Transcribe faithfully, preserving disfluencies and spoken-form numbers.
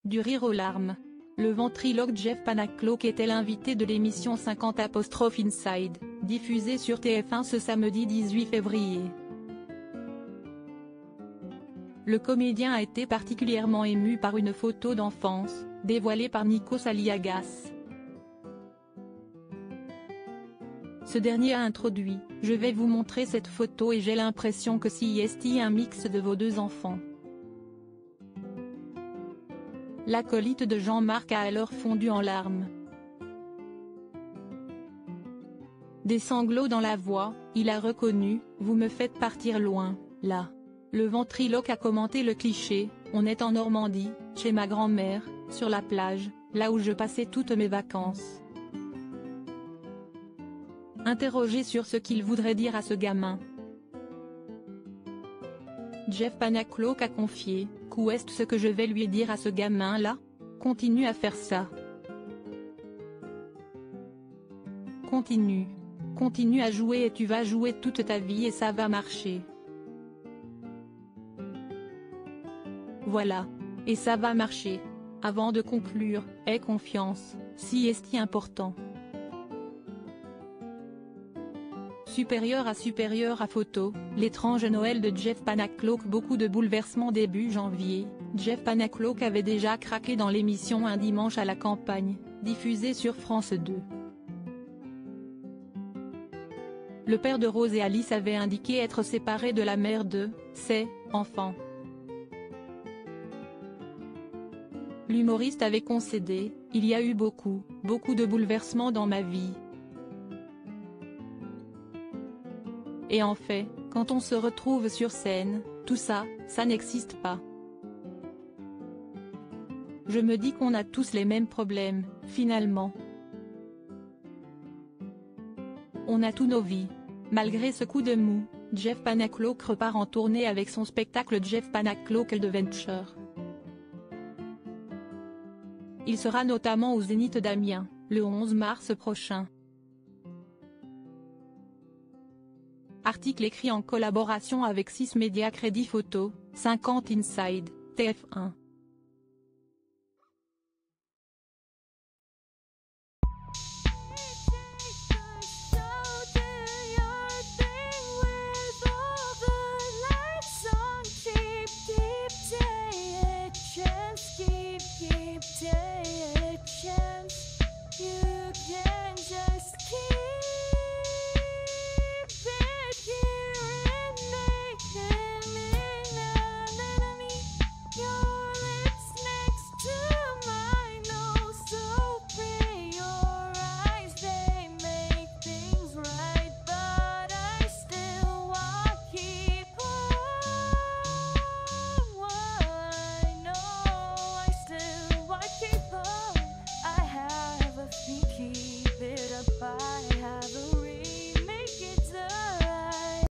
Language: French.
du rire aux larmes. Le ventriloque Jeff Panaclock était l'invité de l'émission cinquante Inside, diffusée sur T F un ce samedi dix-huit février. Le comédien a été particulièrement ému par une photo d'enfance, dévoilée par Nikos Aliagas. Ce dernier a introduit « Je vais vous montrer cette photo et j'ai l'impression que c'est un mix de vos deux enfants ». L'acolyte de Jean-Marc a alors fondu en larmes. Des sanglots dans la voix, il a reconnu « Vous me faites partir loin, là ». Le ventriloque a commenté le cliché « On est en Normandie, chez ma grand-mère, sur la plage, là où je passais toutes mes vacances ». Interrogé sur ce qu'il voudrait dire à ce gamin, Jeff Panaclock a confié « Qu'est ce que je vais lui dire à ce gamin-là ? Continue à faire ça. Continue. Continue à jouer et tu vas jouer toute ta vie et ça va marcher. Voilà. Et ça va marcher. » Avant de conclure, « Aie confiance, si est important. » Supérieur à supérieur à photo, l'étrange Noël de Jeff Panaclock. Beaucoup de bouleversements début janvier. Jeff Panaclock avait déjà craqué dans l'émission Un dimanche à la campagne, diffusée sur France deux. Le père de Rose et Alice avait indiqué être séparé de la mère de ses enfants. L'humoriste avait concédé « Il y a eu beaucoup, beaucoup de bouleversements dans ma vie. Et en fait, quand on se retrouve sur scène, tout ça, ça n'existe pas. Je me dis qu'on a tous les mêmes problèmes, finalement. On a tous nos vies. » Malgré ce coup de mou, Jeff Panaclock repart en tournée avec son spectacle Jeff Panaclock Adventure. Il sera notamment au Zénith d'Amiens, le onze mars prochain. Article écrit en collaboration avec six médias Crédit Photo, cinquante Inside, T F un.